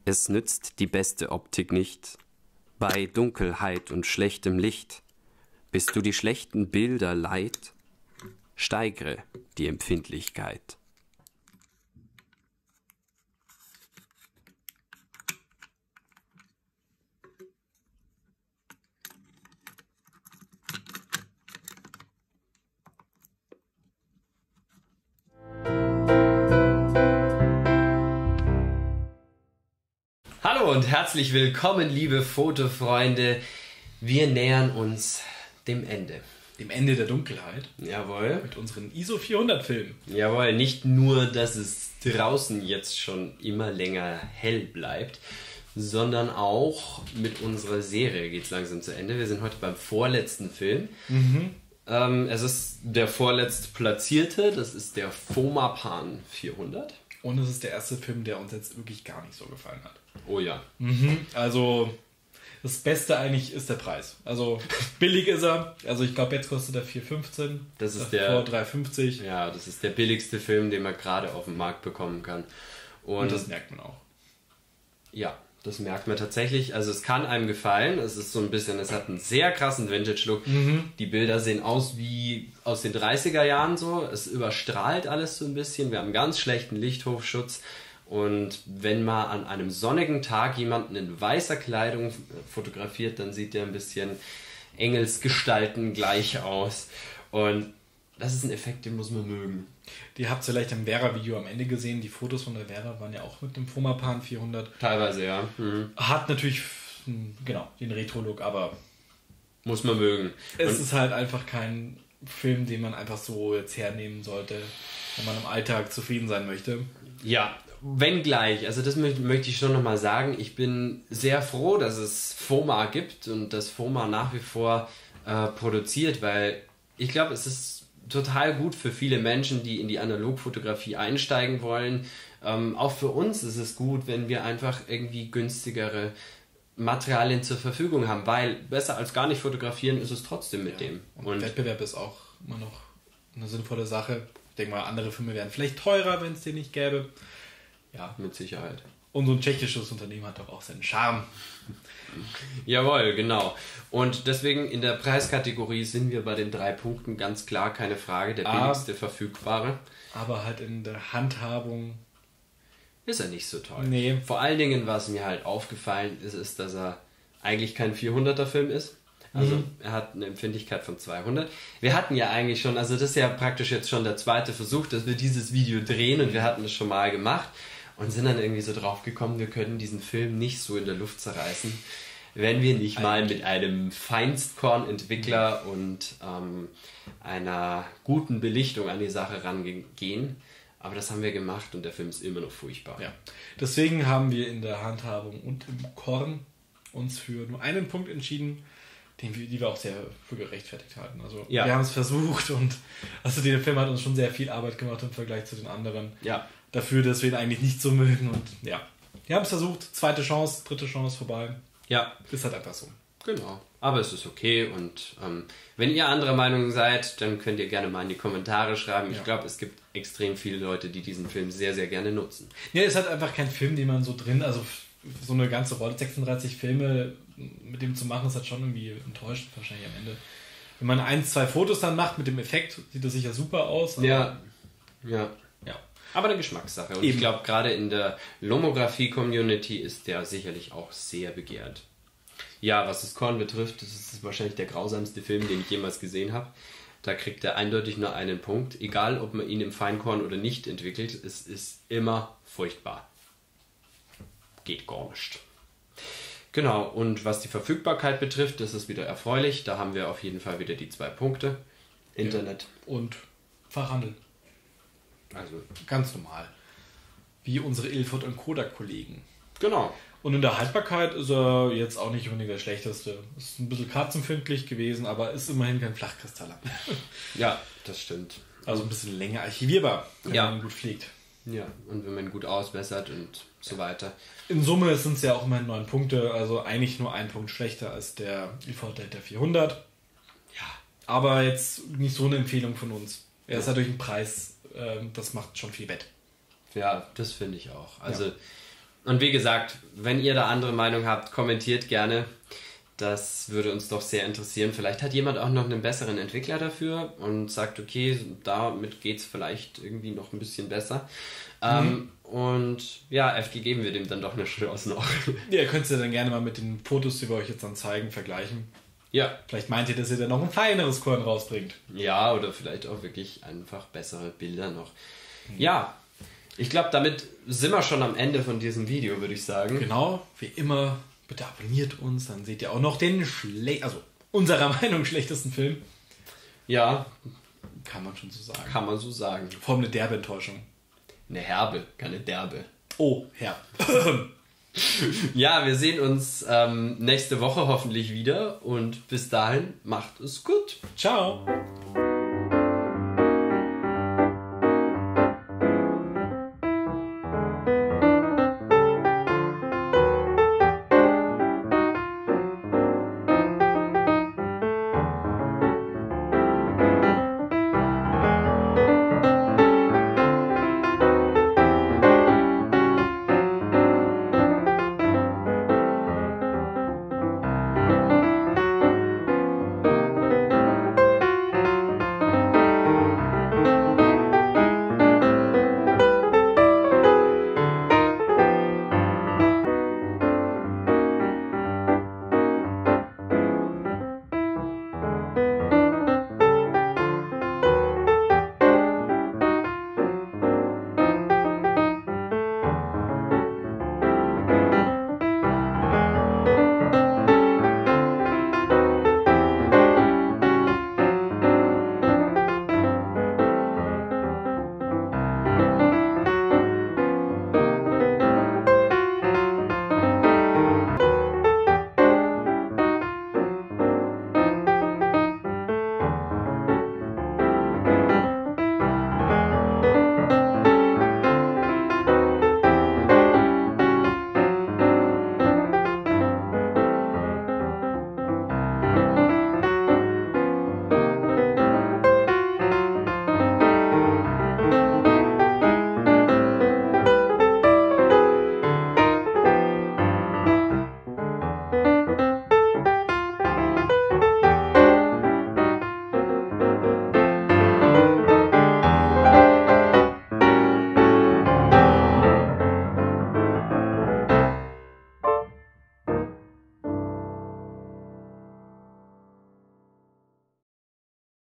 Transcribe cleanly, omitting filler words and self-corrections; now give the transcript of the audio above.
Es nützt die beste Optik nicht, bei Dunkelheit und schlechtem Licht. Bist du die schlechten Bilder leid, steigre die Empfindlichkeit. Hallo und herzlich willkommen, liebe Fotofreunde. Wir nähern uns dem Ende. Dem Ende der Dunkelheit. Jawohl. Mit unseren ISO 400 Filmen. Jawohl, nicht nur, dass es draußen jetzt schon immer länger hell bleibt, sondern auch mit unserer Serie geht es langsam zu Ende. Wir sind heute beim vorletzten Film. Es ist der vorletzt platzierte, das ist der Fomapan 400. Und es ist der erste Film, der uns jetzt wirklich gar nicht so gefallen hat. Oh ja. Also das Beste eigentlich ist der Preis. Also billig ist er. Also ich glaube, jetzt kostet er 4,15. Das ist vor 3,50. Ja, das ist der billigste Film, den man gerade auf dem Markt bekommen kann. Und das merkt man auch. Ja, das merkt man tatsächlich. Also es kann einem gefallen. Es ist so ein bisschen, es hat einen sehr krassen Vintage-Look. Die Bilder sehen aus wie aus den 30er Jahren so. Es überstrahlt alles so ein bisschen. Wir haben einen ganz schlechten Lichthofschutz. Und wenn man an einem sonnigen Tag jemanden in weißer Kleidung fotografiert, dann sieht der ein bisschen Engelsgestalten gleich aus. Und das ist ein Effekt, den muss man mögen. Die habt ihr vielleicht im Vera-Video am Ende gesehen. Die Fotos von der Vera waren ja auch mit dem Fomapan 400. Teilweise, ja. Hat natürlich, genau, den Retro-Look, aber muss man mögen. Es ist halt einfach kein Film, den man einfach so jetzt hernehmen sollte, wenn man im Alltag zufrieden sein möchte. Ja, wenngleich, also das möchte ich schon nochmal sagen, ich bin sehr froh, dass es Foma gibt und dass Foma nach wie vor produziert, weil ich glaube, es ist total gut für viele Menschen, die in die Analogfotografie einsteigen wollen. Auch für uns ist es gut, wenn wir einfach irgendwie günstigere Materialien zur Verfügung haben, weil besser als gar nicht fotografieren ist es trotzdem mit dem. Und Wettbewerb ist auch immer noch eine sinnvolle Sache. Ich denke mal, andere Filme wären vielleicht teurer, wenn es den nicht gäbe. Ja, mit Sicherheit. Und so ein tschechisches Unternehmen hat doch auch seinen Charme. Jawohl, genau. Und deswegen in der Preiskategorie sind wir bei den 3 Punkten ganz klar, keine Frage, der billigste verfügbare. Aber halt in der Handhabung ist er nicht so toll. Nee. Vor allen Dingen, was mir halt aufgefallen ist, ist, dass er eigentlich kein 400er Film ist. Also er hat eine Empfindlichkeit von 200. Wir hatten ja eigentlich schon, also das ist ja praktisch jetzt schon der zweite Versuch, dass wir dieses Video drehen und wir hatten das schon mal gemacht und sind dann irgendwie so drauf gekommen, wir können diesen Film nicht so in der Luft zerreißen, wenn wir nicht mal mit einem Feinstkorn-Entwickler und einer guten Belichtung an die Sache rangehen. Aber das haben wir gemacht und der Film ist immer noch furchtbar. Ja. Deswegen haben wir in der Handhabung und im Korn uns für nur einen Punkt entschieden, die wir auch sehr für gerechtfertigt halten. Also wir haben es versucht und also der Film hat uns schon sehr viel Arbeit gemacht im Vergleich zu den anderen. Ja. Dafür, dass wir ihn eigentlich nicht so mögen und ja. Wir haben es versucht, zweite Chance, dritte Chance vorbei. Ja. Ist halt einfach so. Genau. Aber es ist okay und wenn ihr anderer Meinung seid, dann könnt ihr gerne mal in die Kommentare schreiben. Ich glaube, es gibt extrem viele Leute, die diesen Film sehr, sehr gerne nutzen. Ja, es ist halt einfach kein Film, den man so drin, also so eine ganze Rolle, 36 Filme mit dem zu machen, ist halt schon irgendwie enttäuschend wahrscheinlich am Ende. Wenn man 1, 2 Fotos dann macht mit dem Effekt, sieht das sicher super aus. Ja. Aber eine Geschmackssache. Und ich glaube, gerade in der Lomografie-Community ist der sicherlich auch sehr begehrt. Ja, was das Korn betrifft, das ist wahrscheinlich der grausamste Film, den ich jemals gesehen habe. Da kriegt er eindeutig nur einen Punkt. Egal, ob man ihn im Feinkorn oder nicht entwickelt, es ist immer furchtbar. Geht gar nicht. Genau, und was die Verfügbarkeit betrifft, das ist wieder erfreulich. Da haben wir auf jeden Fall wieder die 2 Punkte. Internet. Und Fachhandel. Also ganz normal. Wie unsere Ilford und Kodak-Kollegen. Genau. Und in der Haltbarkeit ist er jetzt auch nicht unbedingt der schlechteste. Ist ein bisschen kratzempfindlich gewesen, aber ist immerhin kein Flachkristaller. Ja, das stimmt. Also ein bisschen länger archivierbar, wenn man ihn gut pflegt. Ja, und wenn man ihn gut ausbessert und so weiter. In Summe sind es ja auch immerhin 9 Punkte, also eigentlich nur 1 Punkt schlechter als der Ilford Delta 400. Ja. Aber jetzt nicht so eine Empfehlung von uns. Er ist natürlich ein Preis, das macht schon viel wett. Ja, das finde ich auch. Also Und wie gesagt, wenn ihr da andere Meinung habt, kommentiert gerne. Das würde uns doch sehr interessieren. Vielleicht hat jemand auch noch einen besseren Entwickler dafür und sagt, okay, damit geht es vielleicht irgendwie noch ein bisschen besser. Und ja, FG geben wir dem dann doch eine Chance noch. Ja, ihr könnt es ja dann gerne mal mit den Fotos, die wir euch jetzt dann zeigen, vergleichen. Ja. Vielleicht meint ihr, dass ihr dann noch ein feineres Korn rausbringt. Ja, oder vielleicht auch wirklich einfach bessere Bilder noch. Ja, ich glaube, damit sind wir schon am Ende von diesem Video, würde ich sagen. Genau, wie immer. Bitte abonniert uns, dann seht ihr auch noch den unserer Meinung schlechtesten Film. Ja. Kann man schon so sagen. Kann man so sagen. Vor allem eine derbe Enttäuschung. Eine herbe, keine derbe. Oh, herb. Ja, wir sehen uns nächste Woche hoffentlich wieder und bis dahin macht es gut. Ciao.